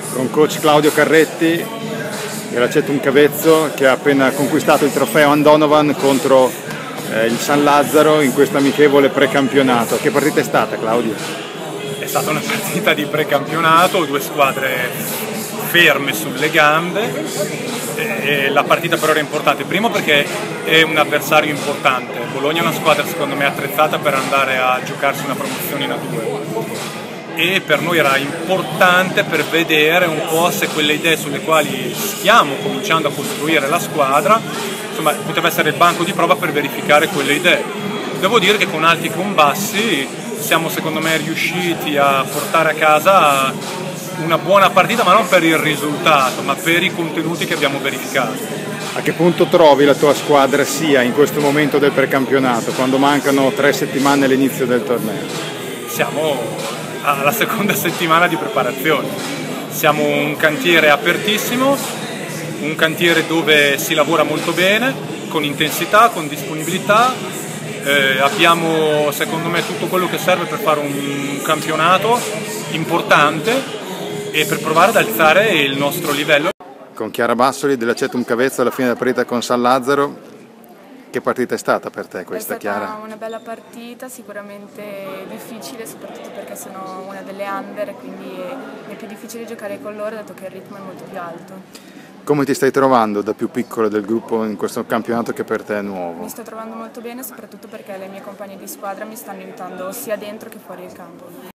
con coach Claudio Carretti della Cetum Cavezzo, che ha appena conquistato il trofeo Andonovan contro il San Lazzaro in questo amichevole precampionato. Che partita è stata, Claudio? È stata una partita di precampionato, due squadre ferme sulle gambe. La partita però era importante, primo perché è un avversario importante. Bologna è una squadra secondo me attrezzata per andare a giocarsi una promozione in A2 e per noi era importante per vedere un po' se quelle idee sulle quali stiamo cominciando a costruire la squadra, insomma, poteva essere il banco di prova per verificare quelle idee. Devo dire che con alti e con bassi siamo secondo me riusciti a portare a casa una buona partita, ma non per il risultato, ma per i contenuti che abbiamo verificato. A che punto trovi la tua squadra sia in questo momento del precampionato, quando mancano 3 settimane all'inizio del torneo? Siamo alla seconda settimana di preparazione. Siamo un cantiere apertissimo, un cantiere dove si lavora molto bene, con intensità, con disponibilità. Abbiamo secondo me tutto quello che serve per fare un campionato importante e per provare ad alzare il nostro livello. Con Chiara Bassoli della Cetum Cavezzo alla fine della partita con San Lazzaro, che partita è stata per te questa, Chiara? È stata una bella partita, sicuramente difficile, soprattutto perché sono una delle under, quindi è più difficile giocare con loro dato che il ritmo è molto più alto. Come ti stai trovando da più piccolo del gruppo in questo campionato che per te è nuovo? Mi sto trovando molto bene, soprattutto perché le mie compagne di squadra mi stanno aiutando sia dentro che fuori il campo.